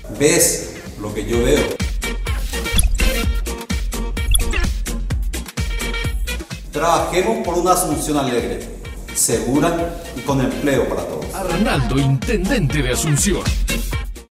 ves lo que yo veo. Trabajemos por una Asunción alegre, segura y con empleo para todos. Arnaldo, intendente de Asunción.